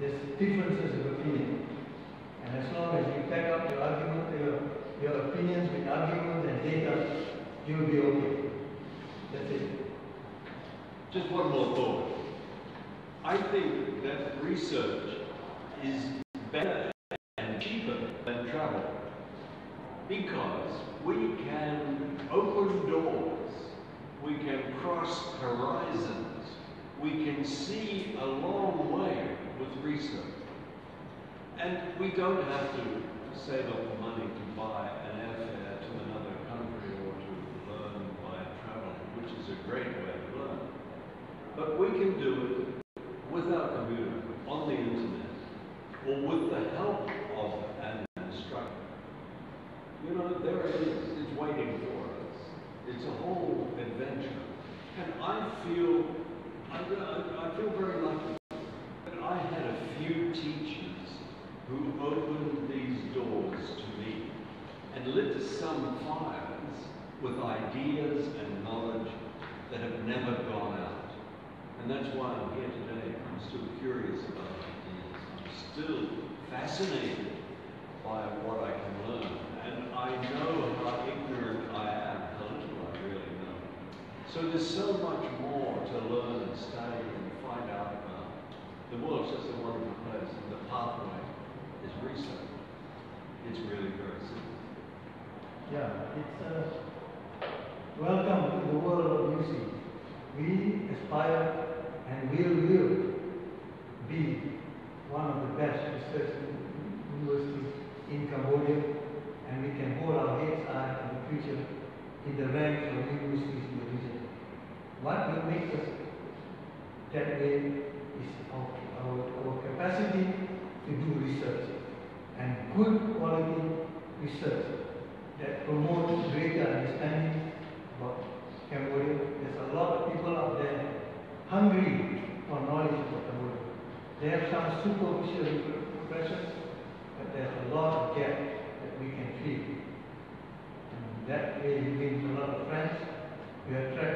there's differences of opinion. And as long as you back up your argument, your opinions with arguments and data, you'll be okay. That's it. Just one more thought. I think that research is better and cheaper than travel, because we can open doors, we can cross horizons, we can see a long way with research. And we don't have to save up the money to buy an airfare to another country or to learn by traveling, which is a great way to learn. But we can do it with our computer, on the internet, or with the help of an instructor. You know, there it is. It's waiting for us. It's a whole adventure. And I feel very lucky that I had a few teachers who opened these doors to me and lit some fires with ideas and knowledge that have never gone out. And that's why I'm here today. I'm still curious about ideas. I'm still fascinated by what I can learn. And I know how ignorant I am, how little I really know. So there's so much more to learn and study and find out about. The world's just a wonderful place, and the pathway is research. It's really very simple. Yeah, it's welcome to the world of UC. We aspire and will be one of the best research universities in Cambodia, and we can hold our heads high in the future in the ranks of universities in the region. What will make us that way is our capacity to do research, and good quality research that promotes greater understanding about Cambodia. There's a lot of people out there hungry for knowledge about Cambodia. They have some superficial impressions, but there's a lot of gap that we can fill. And that way you win a lot of friends, you attract